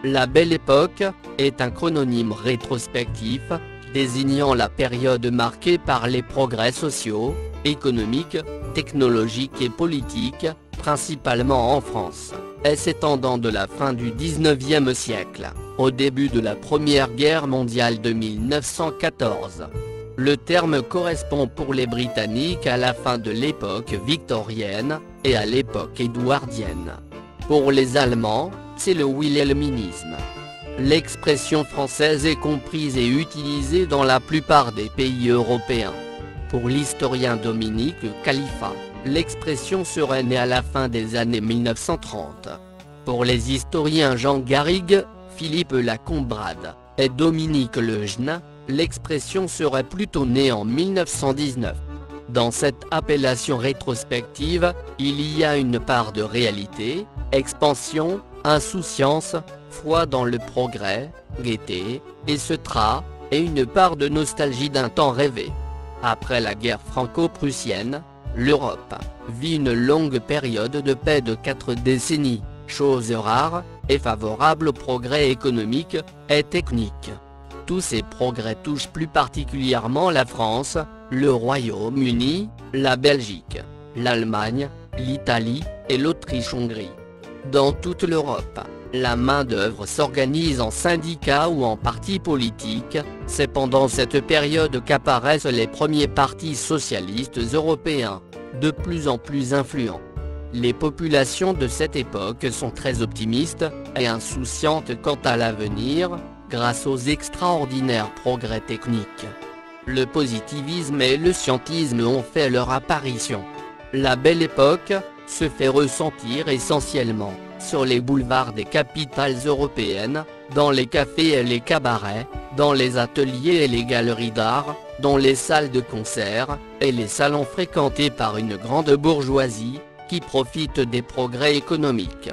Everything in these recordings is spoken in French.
La Belle Époque est un chrononyme rétrospectif, désignant la période marquée par les progrès sociaux, économiques, technologiques et politiques, principalement en France, et s'étendant de la fin du XIXe siècle, au début de la Première Guerre mondiale de 1914. Le terme correspond pour les Britanniques à la fin de l'époque victorienne, et à l'époque édouardienne. Pour les Allemands, c'est le wilhelminisme. L'expression française est comprise et utilisée dans la plupart des pays européens. Pour l'historien Dominique Khalifa, l'expression serait née à la fin des années 1930. Pour les historiens Jean Garrigue, Philippe Lacombrade et Dominique Lejeune, l'expression serait plutôt née en 1919. Dans cette appellation rétrospective, il y a une part de réalité, expansion, insouciance, foi dans le progrès, gaieté, et et une part de nostalgie d'un temps rêvé. Après la guerre franco-prussienne, l'Europe vit une longue période de paix de 4 décennies, chose rare, et favorable au progrès économique et technique. Tous ces progrès touchent plus particulièrement la France, le Royaume-Uni, la Belgique, l'Allemagne, l'Italie, et l'Autriche-Hongrie. Dans toute l'Europe, la main-d'œuvre s'organise en syndicats ou en partis politiques, c'est pendant cette période qu'apparaissent les premiers partis socialistes européens, de plus en plus influents. Les populations de cette époque sont très optimistes, et insouciantes quant à l'avenir, grâce aux extraordinaires progrès techniques. Le positivisme et le scientisme ont fait leur apparition. La Belle Époque se fait ressentir essentiellement sur les boulevards des capitales européennes, dans les cafés et les cabarets, dans les ateliers et les galeries d'art, dans les salles de concert, et les salons fréquentés par une grande bourgeoisie, qui profite des progrès économiques.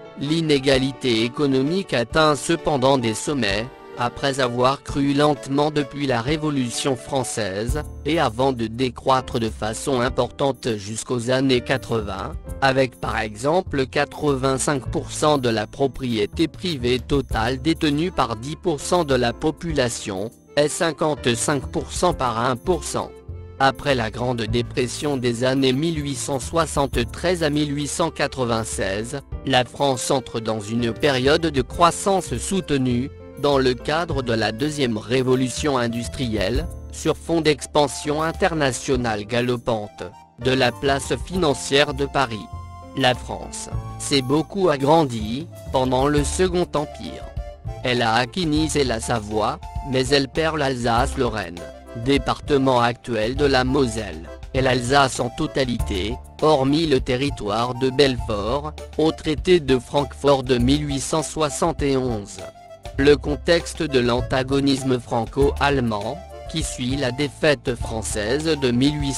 L'inégalité économique atteint cependant des sommets, après avoir cru lentement depuis la Révolution française, et avant de décroître de façon importante jusqu'aux années 80, avec par exemple 85% de la propriété privée totale détenue par 10% de la population, et 55% par 1%. Après la Grande Dépression des années 1873 à 1896, la France entre dans une période de croissance soutenue, dans le cadre de la deuxième révolution industrielle, sur fond d'expansion internationale galopante, de la place financière de Paris. La France s'est beaucoup agrandie, pendant le Second Empire. Elle a acquis Nice et la Savoie, mais elle perd l'Alsace-Lorraine, département actuel de la Moselle, et l'Alsace en totalité, hormis le territoire de Belfort, au traité de Francfort de 1871. Le contexte de l'antagonisme franco-allemand, qui suit la défaite française de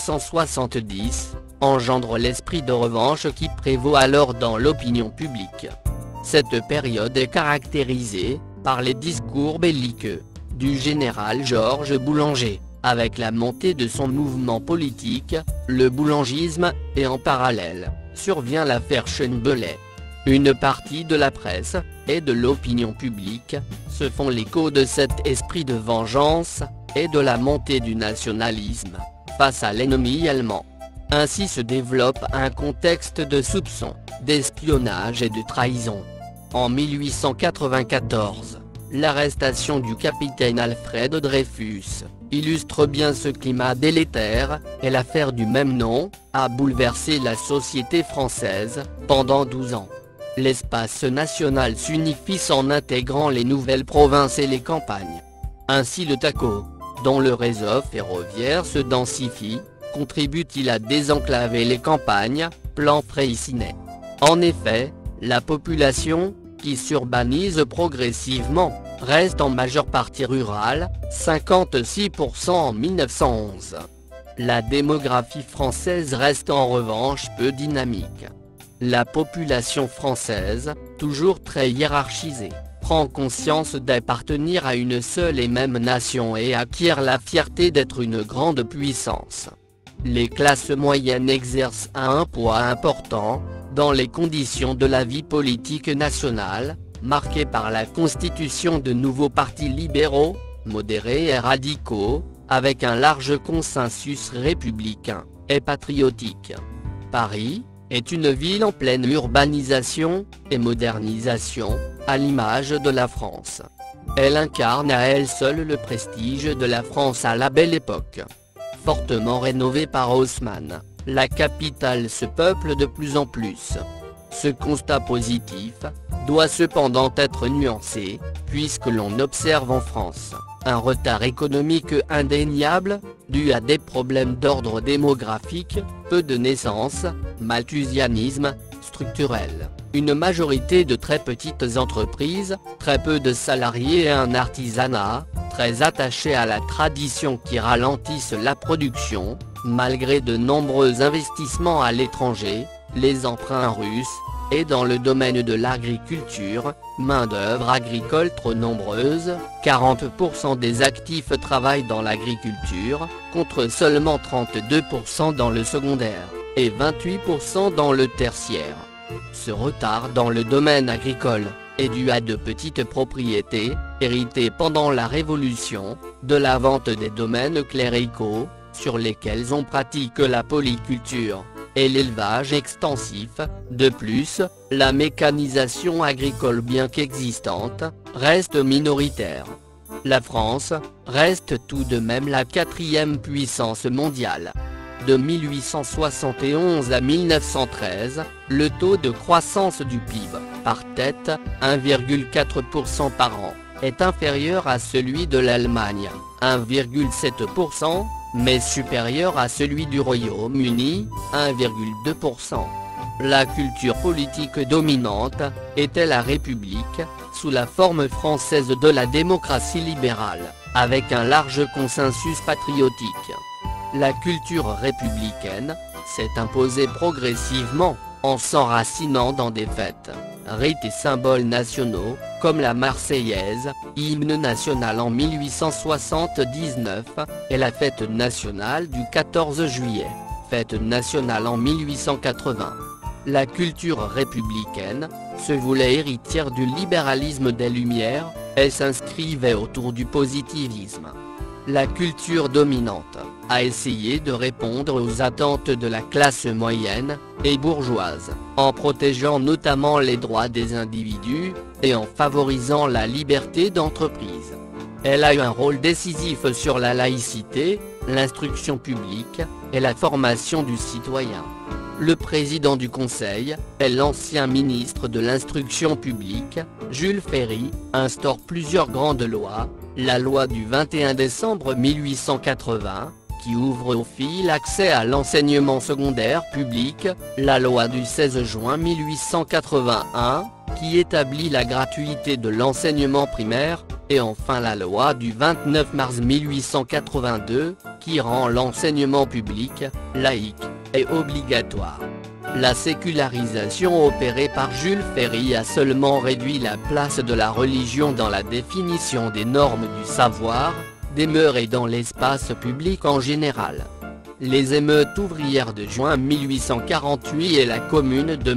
1870, engendre l'esprit de revanche qui prévaut alors dans l'opinion publique. Cette période est caractérisée par les discours belliqueux du général Georges Boulanger, avec la montée de son mouvement politique, le boulangisme, et en parallèle, survient l'affaire Schönbellet. Une partie de la presse, et de l'opinion publique, se font l'écho de cet esprit de vengeance, et de la montée du nationalisme, face à l'ennemi allemand. Ainsi se développe un contexte de soupçons, d'espionnage et de trahison. En 1894, l'arrestation du capitaine Alfred Dreyfus illustre bien ce climat délétère, et l'affaire du même nom a bouleversé la société française pendant 12 ans. L'espace national s'unifie en intégrant les nouvelles provinces et les campagnes. Ainsi le TACO, dont le réseau ferroviaire se densifie, contribue-t-il à désenclaver les campagnes, plan Freycinet. En effet, la population, qui s'urbanise progressivement, reste en majeure partie rurale, 56% en 1911. La démographie française reste en revanche peu dynamique. La population française, toujours très hiérarchisée, prend conscience d'appartenir à une seule et même nation et acquiert la fierté d'être une grande puissance. Les classes moyennes exercent un poids important dans les conditions de la vie politique nationale, marquée par la constitution de nouveaux partis libéraux, modérés et radicaux, avec un large consensus républicain et patriotique. Paris est une ville en pleine urbanisation et modernisation, à l'image de la France. Elle incarne à elle seule le prestige de la France à la Belle Époque. Fortement rénovée par Haussmann, la capitale se peuple de plus en plus. Ce constat positif doit cependant être nuancé, puisque l'on observe en France un retard économique indéniable, dû à des problèmes d'ordre démographique, peu de naissances, malthusianisme structurel, une majorité de très petites entreprises, très peu de salariés et un artisanat très attaché à la tradition qui ralentissent la production, malgré de nombreux investissements à l'étranger, les emprunts russes, et dans le domaine de l'agriculture, main-d'œuvre agricole trop nombreuse, 40% des actifs travaillent dans l'agriculture, contre seulement 32% dans le secondaire, et 28% dans le tertiaire. Ce retard dans le domaine agricole est dû à de petites propriétés, héritées pendant la Révolution, de la vente des domaines cléricaux, sur lesquels on pratique la polyculture et l'élevage extensif. De plus, la mécanisation agricole bien qu'existante, reste minoritaire. La France reste tout de même la 4e puissance mondiale. De 1871 à 1913, le taux de croissance du PIB, par tête, 1,4% par an, est inférieur à celui de l'Allemagne, 1,7%, mais supérieur à celui du Royaume-Uni, 1,2%. La culture politique dominante était la République, sous la forme française de la démocratie libérale, avec un large consensus patriotique. La culture républicaine s'est imposée progressivement, en s'enracinant dans des fêtes, rites et symboles nationaux, comme la Marseillaise, hymne national en 1879, et la fête nationale du 14 juillet, fête nationale en 1880. La culture républicaine se voulait héritière du libéralisme des Lumières, et s'inscrivait autour du positivisme. La culture dominante a essayé de répondre aux attentes de la classe moyenne et bourgeoise, en protégeant notamment les droits des individus, et en favorisant la liberté d'entreprise. Elle a eu un rôle décisif sur la laïcité, l'instruction publique, et la formation du citoyen. Le président du Conseil est l'ancien ministre de l'Instruction publique, Jules Ferry, instaure plusieurs grandes lois, la loi du 21 décembre 1880, qui ouvre aux filles l'accès à l'enseignement secondaire public, la loi du 16 juin 1881, qui établit la gratuité de l'enseignement primaire, et enfin la loi du 29 mars 1882, qui rend l'enseignement public, laïque, et obligatoire. La sécularisation opérée par Jules Ferry a seulement réduit la place de la religion dans la définition des normes du savoir, des mœurs et dans l'espace public en général. Les émeutes ouvrières de juin 1848 et la Commune de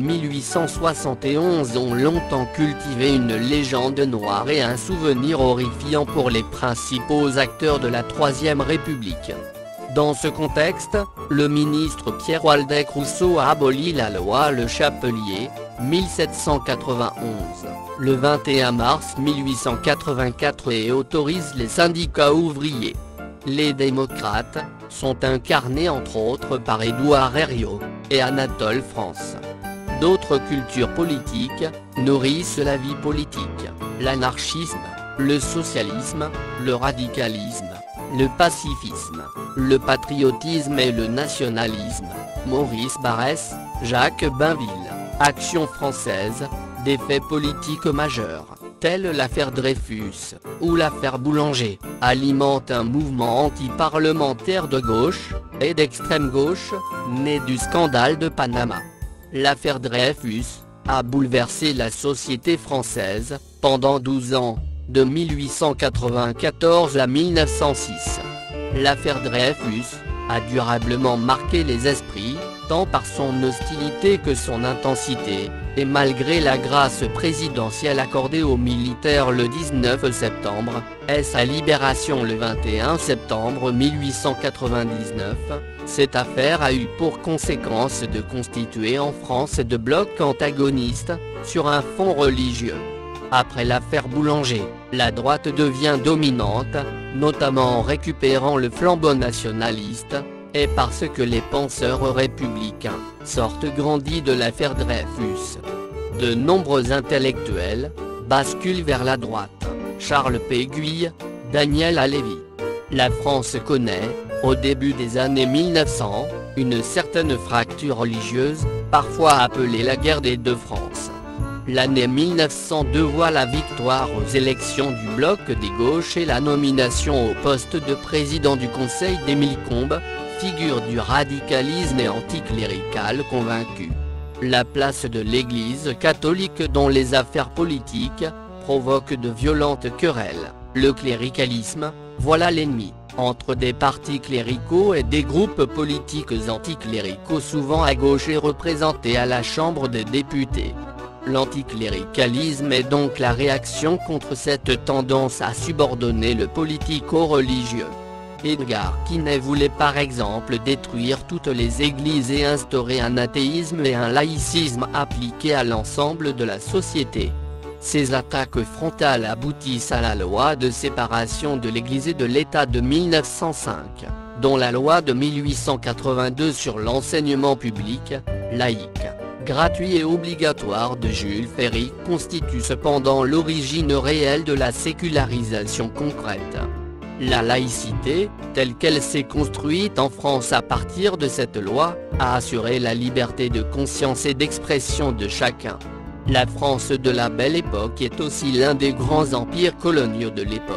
1871 ont longtemps cultivé une légende noire et un souvenir horrifiant pour les principaux acteurs de la Troisième République. Dans ce contexte, le ministre Pierre Waldeck Rousseau a aboli la loi Le Chapelier, 1791, le 21 mars 1884 et autorise les syndicats ouvriers. Les démocrates sont incarnés entre autres par Édouard Herriot et Anatole France. D'autres cultures politiques nourrissent la vie politique: l'anarchisme, le socialisme, le radicalisme, le pacifisme, le patriotisme et le nationalisme. Maurice Barrès, Jacques Bainville. Action française, des faits politiques majeurs, tels l'affaire Dreyfus, ou l'affaire Boulanger, alimentent un mouvement anti-parlementaire de gauche, et d'extrême gauche, né du scandale de Panama. L'affaire Dreyfus a bouleversé la société française, pendant 12 ans, de 1894 à 1906. L'affaire Dreyfus a durablement marqué les esprits, tant par son hostilité que son intensité, et malgré la grâce présidentielle accordée aux militaires le 19 septembre, et sa libération le 21 septembre 1899, cette affaire a eu pour conséquence de constituer en France deux blocs antagonistes, sur un fond religieux. Après l'affaire Boulanger, la droite devient dominante, notamment en récupérant le flambeau nationaliste, et parce que les penseurs républicains sortent grandis de l'affaire Dreyfus. De nombreux intellectuels basculent vers la droite, Charles Péguy, Daniel Halévy. La France connaît, au début des années 1900, une certaine fracture religieuse, parfois appelée la guerre des deux France. L'année 1902 voit la victoire aux élections du bloc des gauches et la nomination au poste de président du Conseil d'Émile Combes, figure du radicalisme et anticlérical convaincu. La place de l'Église catholique dans les affaires politiques provoque de violentes querelles. Le cléricalisme, voilà l'ennemi, entre des partis cléricaux et des groupes politiques anticléricaux souvent à gauche et représentés à la Chambre des députés. L'anticléricalisme est donc la réaction contre cette tendance à subordonner le politique au religieux. Edgar Quinet voulait par exemple détruire toutes les églises et instaurer un athéisme et un laïcisme appliqués à l'ensemble de la société. Ces attaques frontales aboutissent à la loi de séparation de l'Église et de l'État de 1905, dont la loi de 1882 sur l'enseignement public, laïque, gratuit et obligatoire de Jules Ferry constitue cependant l'origine réelle de la sécularisation concrète. La laïcité, telle qu'elle s'est construite en France à partir de cette loi, a assuré la liberté de conscience et d'expression de chacun. La France de la Belle Époque est aussi l'un des grands empires coloniaux de l'époque.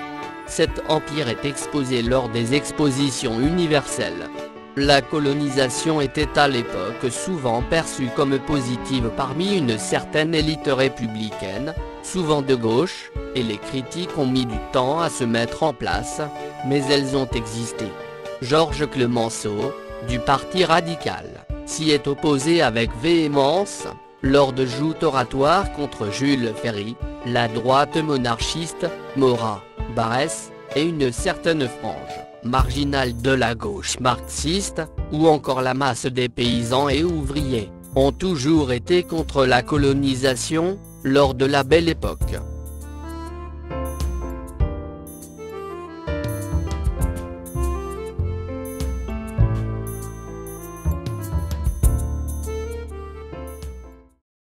Cet empire est exposé lors des expositions universelles. La colonisation était à l'époque souvent perçue comme positive parmi une certaine élite républicaine, souvent de gauche, et les critiques ont mis du temps à se mettre en place, mais elles ont existé. Georges Clemenceau, du Parti radical, s'y est opposé avec véhémence, lors de joutes oratoires contre Jules Ferry, la droite monarchiste, Maurras, Barrès, et une certaine frange marginale de la gauche marxiste, ou encore la masse des paysans et ouvriers, ont toujours été contre la colonisation, lors de la Belle Époque.